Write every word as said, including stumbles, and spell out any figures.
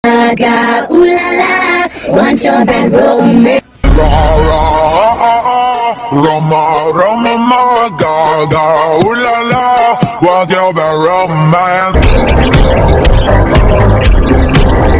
Gaga, ooh la la, want your bad romance. Roma, Roma, ma, Gaga, ooh la la, want your bad romance.